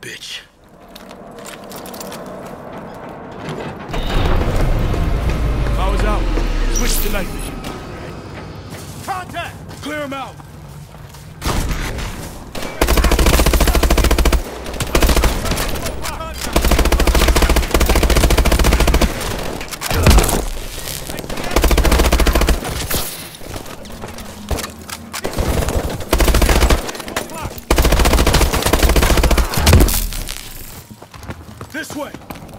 bitch. Power's out. Switch to night vision. Contact! Clear him out. This way!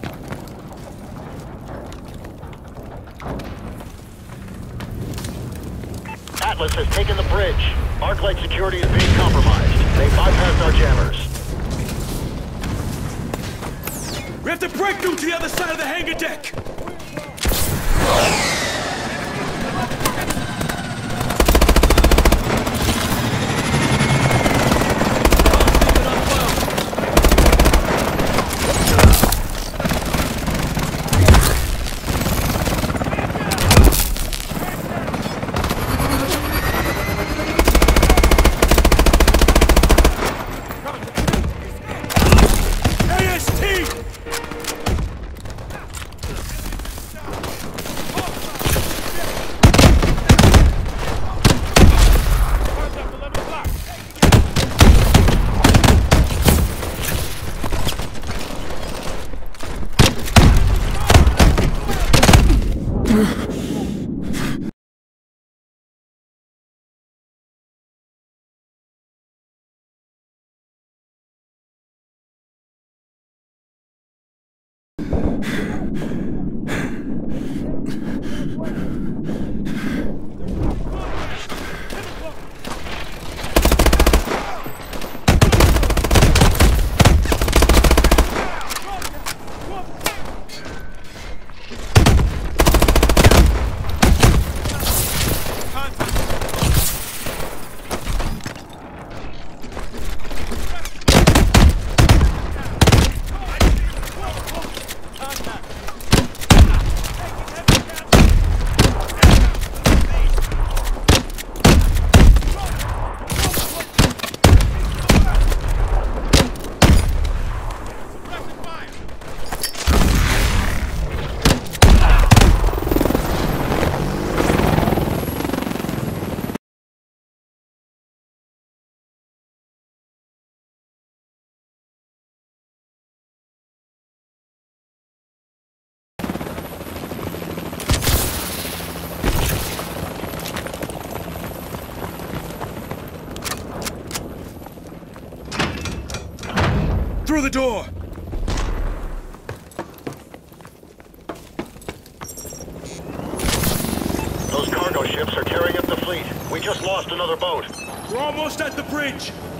Atlas has taken the bridge. Arclight security is being compromised. They bypassed our jammers. We have to break through to the other side of the hangar deck! Through the door! Those cargo ships are tearing up the fleet. We just lost another boat. We're almost at the bridge!